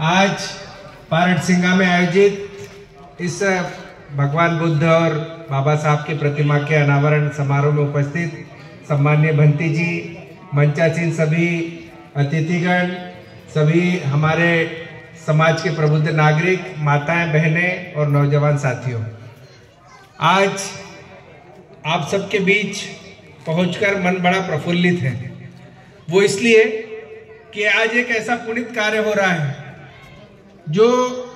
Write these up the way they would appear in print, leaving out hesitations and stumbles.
आज पारटसिंगा में आयोजित इस भगवान बुद्ध और बाबा साहब की प्रतिमा के अनावरण समारोह में उपस्थित सम्माननीय भंती जी, मंचासीन सभी अतिथिगण, सभी हमारे समाज के प्रबुद्ध नागरिक, माताएं, बहनें और नौजवान साथियों, आज आप सबके बीच पहुंचकर मन बड़ा प्रफुल्लित है। वो इसलिए कि आज एक ऐसा पुनीत कार्य हो रहा है जो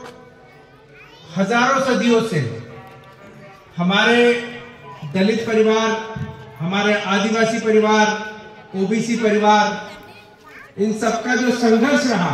हजारों सदियों से हमारे दलित परिवार, हमारे आदिवासी परिवार, ओबीसी परिवार, इन सबका जो संघर्ष रहा,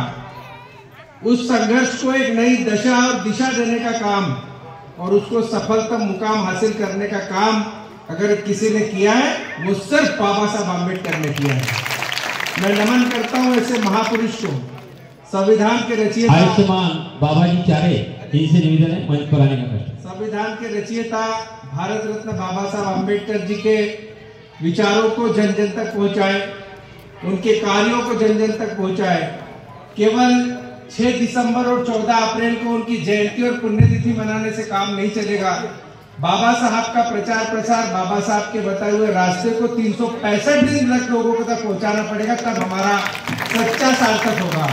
उस संघर्ष को एक नई दशा और दिशा देने का काम और उसको सफलतम मुकाम हासिल करने का काम अगर किसी ने किया है, वो सिर्फ बाबा साहब अम्बेडकर ने किया है। मैं नमन करता हूं ऐसे महापुरुष को, संविधान के रचयिता आयुष्मान बाबा जी चारे, इनसे निवेदन है मंच पर आने का कष्ट। संविधान के रचयिता भारत रत्न बाबा साहब अम्बेडकर जी के विचारों को जन जन तक पहुंचाए, उनके कार्यों को जन जन तक पहुंचाए। केवल 6 दिसंबर और 14 अप्रैल को उनकी जयंती और पुण्यतिथि मनाने से काम नहीं चलेगा। बाबा साहब का प्रचार प्रसार, बाबा साहब के बताए हुए रास्ते को 365 दिन तक लोगों को तक पहुंचाना पड़ेगा, तब हमारा सच्चा सार्थक होगा।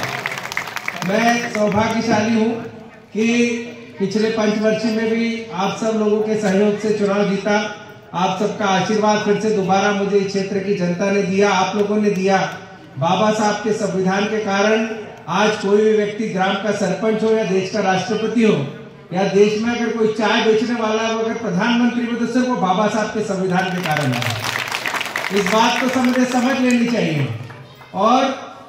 मैं सौभाग्यशाली हूं कि पिछले पंचवर्षीय में भी आप सब लोगों के सहयोग से चुनाव जीता। आप सबका आशीर्वाद फिर से दोबारा मुझे इस क्षेत्र की जनता ने दिया, आप लोगों ने दिया। बाबा साहब के संविधान के कारण आज कोई भी व्यक्ति ग्राम का सरपंच हो या देश का राष्ट्रपति हो या देश में अगर कोई चाय बेचने वाला हो, अगर प्रधानमंत्री हो, तो सिर्फ वो बाबा साहब के संविधान के कारण है। इस बात को समझ लेनी चाहिए। और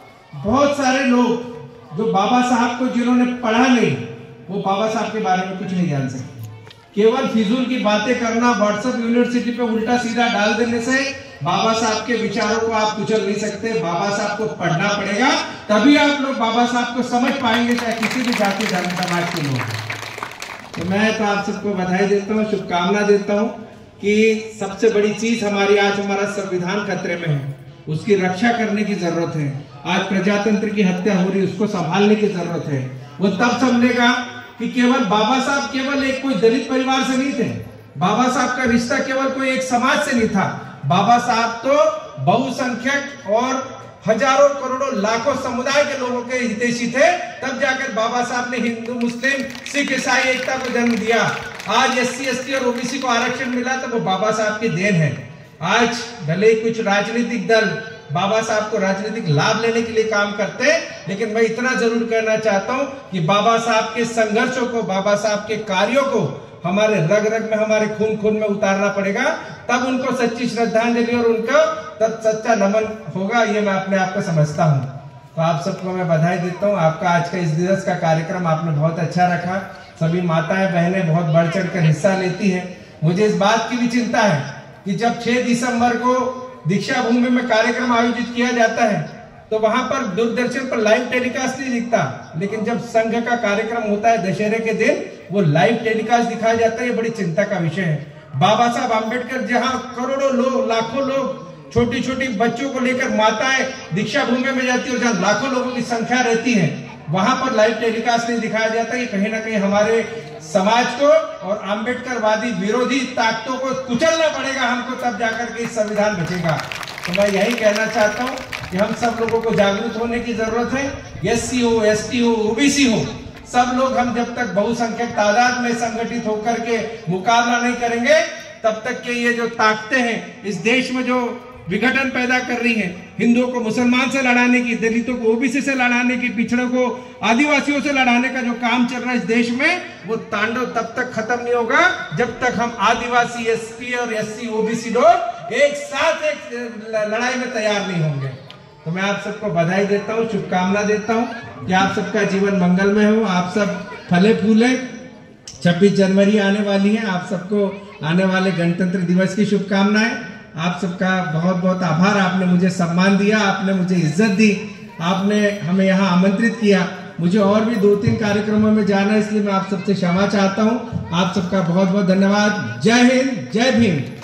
बहुत सारे लोग जो बाबा साहब को जिन्होंने पढ़ा नहीं, वो बाबा साहब के बारे में कुछ नहीं जान सकते। केवल फिजूल की बातें करना, व्हाट्सएप यूनिवर्सिटी पे उल्टा सीधा डाल देने से बाबा साहब के विचारों को आप कुचल नहीं सकते। बाबा साहब को पढ़ना पड़ेगा, तभी आप लोग बाबा साहब को समझ पाएंगे, चाहे किसी भी जाति धर्म समाज के लोग। तो मैं तो आप सबको बधाई देता हूँ, शुभकामना देता हूँ कि सबसे बड़ी चीज हमारी आज हमारा संविधान खतरे में है, उसकी रक्षा करने की जरूरत है। आज प्रजातंत्र की हत्या हो रही, उसको संभालने की जरूरत है। वो तब समझेगा कि केवल बाबा साहब केवल एक कोई दलित परिवार से नहीं थे, बाबा साहब का रिश्ता केवल कोई एक समाज से नहीं था। बाबा साहब तो बहुसंख्यक और हजारों करोड़ों लाखों समुदाय के लोगों के हितैषी थे। तब जाकर बाबा साहब ने हिंदू, मुस्लिम, सिख, ईसाई एकता को जन्म दिया। आज SC, ST और OBC को आरक्षण मिला तो वो बाबा साहब की देन है। आज भले ही कुछ राजनीतिक दल बाबा साहब को राजनीतिक लाभ लेने के लिए काम करते हैं, लेकिन मैं इतना जरूर कहना चाहता हूं कि बाबा साहब के संघर्षों को, बाबा साहब के कार्यों को हमारे रग रग में, हमारे खून खून में उतारना पड़ेगा, तब उनको सच्ची श्रद्धांजलि और उनका तब सच्चा नमन होगा। ये मैं अपने आप को समझता हूँ। तो आप सबको मैं बधाई देता हूँ। आपका आज का इस दिवस का कार्यक्रम आपने बहुत अच्छा रखा। सभी माताएं, बहनें बहुत बढ़ चढ़ कर हिस्सा लेती है। मुझे इस बात की भी चिंता है कि जब 6 दिसंबर को दीक्षा भूमि में कार्यक्रम आयोजित किया जाता है तो वहां पर दूरदर्शन पर लाइव टेलीकास्ट नहीं दिखता, लेकिन जब संघ का कार्यक्रम होता है दशहरे के दिन, वो लाइव टेलीकास्ट दिखाया जाता है। ये बड़ी चिंता का विषय है। बाबा साहब अम्बेडकर जहां करोड़ों लोग, लाखों लोग, छोटी छोटी बच्चों को लेकर माताएं दीक्षा भूमि में जाती है और जहां लाखों लोगों की संख्या रहती है, वहां पर लाइव टेलीकास्ट नहीं दिखाया जाता। ये कहीं ना कहीं हमारे समाज को और अम्बेडकरवादी विरोधी ताकतों को कुचलना पड़ेगा हमको, तब जाकर के संविधान बचेगा। तो मैं यही कहना चाहता हूं कि हम सब लोगों को जागरूक होने की जरूरत है। SC हो, ST हो, OBC हो, सब लोग हम जब तक बहुसंख्यक तादाद में संगठित होकर के मुकाबला नहीं करेंगे, तब तक के ये जो ताकतें हैं इस देश में जो विघटन पैदा कर रही हैं, हिंदुओं को मुसलमान से लड़ाने की, दलितों को OBC से लड़ाने की, पिछड़ों को आदिवासियों से लड़ाने का जो काम चल रहा है इस देश में, वो तांडव तब तक खत्म नहीं होगा जब तक हम आदिवासी, ST और SC, OBC लोग एक साथ एक लड़ाई में तैयार नहीं होंगे। तो मैं आप सबको बधाई देता हूँ, शुभकामना देता हूँ कि आप सबका जीवन मंगलमय हो, आप सब फले फूले। 26 जनवरी आने वाली है, आप सबको आने वाले गणतंत्र दिवस की शुभकामनाएं। आप सबका बहुत बहुत आभार। आपने मुझे सम्मान दिया, आपने मुझे इज्जत दी, आपने हमें यहाँ आमंत्रित किया। मुझे और भी 2-3 कार्यक्रमों में जाना है, इसलिए मैं आप सबसे क्षमा चाहता हूँ। आप सबका बहुत बहुत धन्यवाद। जय हिंद, जय भीम।